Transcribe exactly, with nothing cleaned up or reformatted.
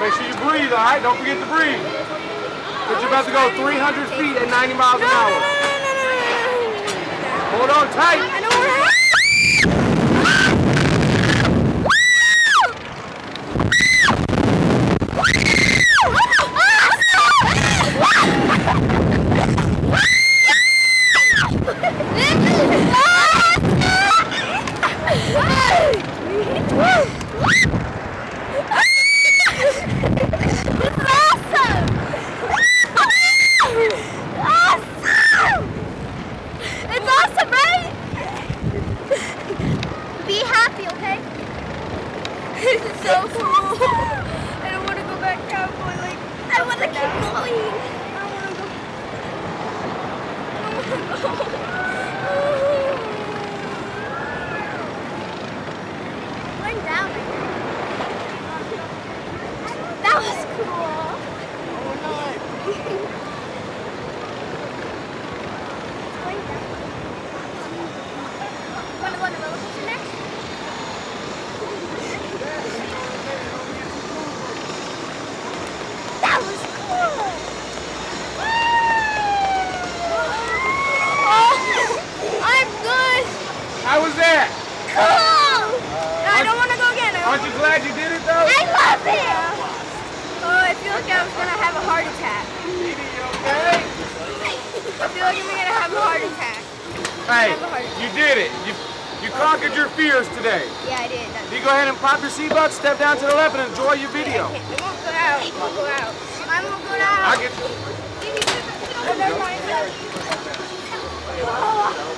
Make sure you breathe, all right? Don't forget to breathe. Because you're about to go three hundred feet at ninety miles an hour. Hold on tight. I know where I am. It's awesome, right? Be happy, okay? This is so cool. I don't want to go back down, boy. Like, I want to keep going. I want to go. I want to go. Going down. That was cool. Oh no. Want to go on the roller coaster next? That was cool! Oh, I'm good! How was that? Cool! I don't want to go again. Aren't you glad you did it, though? I love it! Oh, I feel like I was going to have a heart attack. Edie, you okay? I feel like I'm going to have a heart attack. Hey, you did it. You you conquered your fears today. Yeah, I did. You go ahead and pop your seatbelt, step down to the left, and enjoy your video. I won't go out. I won't go out. I won't go out. I get you. Oh, never mind.